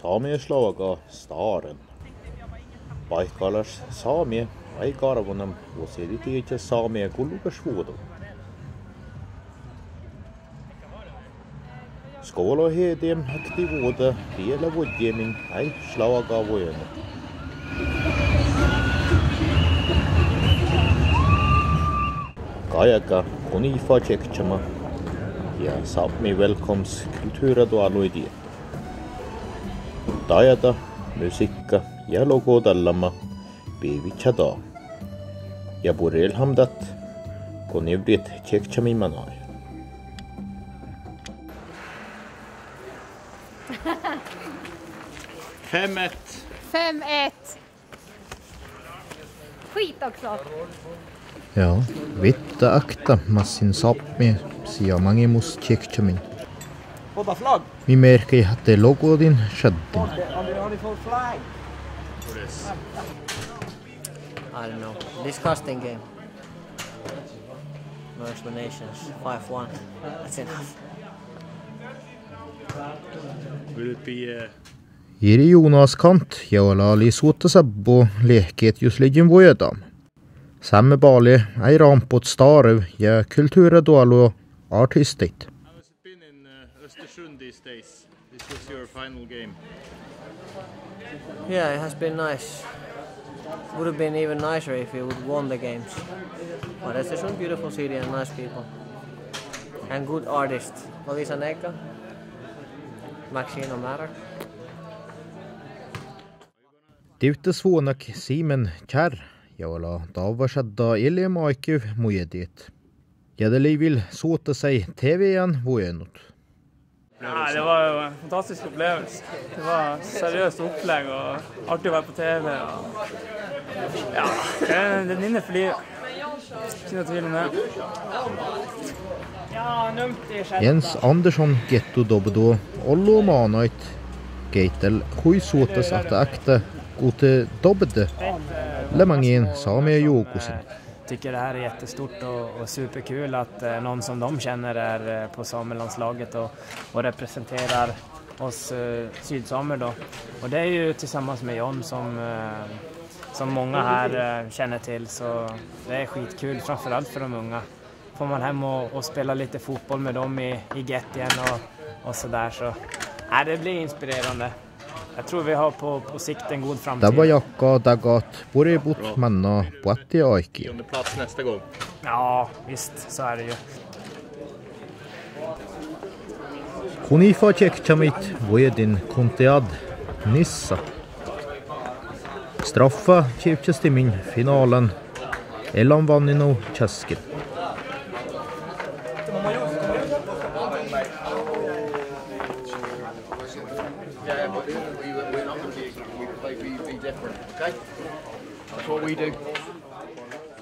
Saamieslaga Staaren. Paikallers sáme ei karvunam vuojtij ietjas sáme kullukas vuodu. Skola hediem hakti vuoda vielä vuodjemin ei slaga vuojenu. Gærggam ConIFA-tjiektjama ja sáme välkoms kulturatualuidi. Taida, musiikka ja logodallama beevitsada. Ja purelhamdat ConIFA tjiektjami manai. 5-1. 5-1. Skit också. Ja, vitta akta massin sáme sia mangimus tjiektjamin. Båda flagg. Vi märker att det logodin skedde. I don't know. Disgusting game. No explanations. 5-1. That's enough. Will it be Iri Jonas kant jolla oli suutta sabbo liehket just ligin vuojtij. Samme bali ei rampot Staaren ja kulturatualu artistit. How has it been in Östersund these days? This was your final game. Yeah, it has been nice. Would have been even nicer if we would won the games. But it's a beautiful city and nice people. And good artists. Olisa Neka, Maxine O'Mara. Divtes vuonak Simen kär jolla tavashadda ilmaikiv mujedit. Ja det vil suotta sig TV-en vuojenut. Ja, det var jo en fantastisk opplevelse. Det var seriøst opplegg og artig å være på TV. Ja, det minner for livet. Ikke noe tvil om det. Jens Andersson gettu dobdo ollu maanait geitel hui suotas att akta gute dobde lemangin sáme joukusen. Tycker det här är jättestort och superkul att någon som de känner är på samelandslaget och representerar oss sydsamer då. Och det är ju tillsammans med John som många här känner till, så det är skitkul framförallt för de unga. Får man hem och spela lite fotboll med dem i Gehtja och så där, så det blir inspirerande. Jag tror vi har på sikt en god framtid. Det var jakka dagat borde bort manna puatti aiki. Under plats nästa gång. Ja, visst, så är det ju. ConIFA-tjiektjamit vuojedin kuntead Nissa. Straffa tjiektjastimin finalen elan vanninu tjaskin. We're not going to be different, okay? That's what we do.